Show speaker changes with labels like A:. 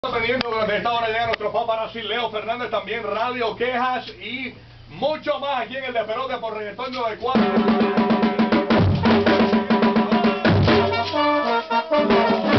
A: Teniendo durante esta hora llega nuestro papá Brasil, Leo Fernández, también radio, quejas y mucho más aquí en el Despelote por Reggaetón 94.